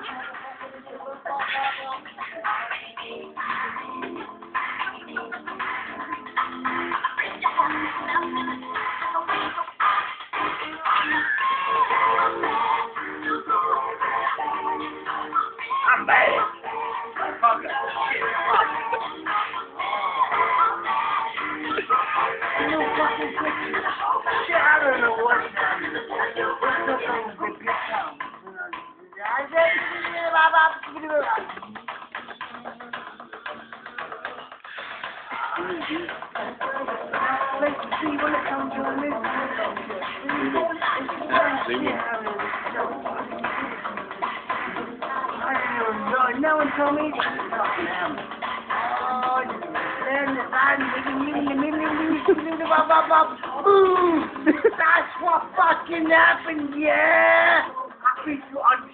I'm bad. Fuck it. Shit, I don't know what's happening. What's up on the big town? I let's see when it comes to this. No one told me. Oh, boom! That's what fucking happened, yeah! I think you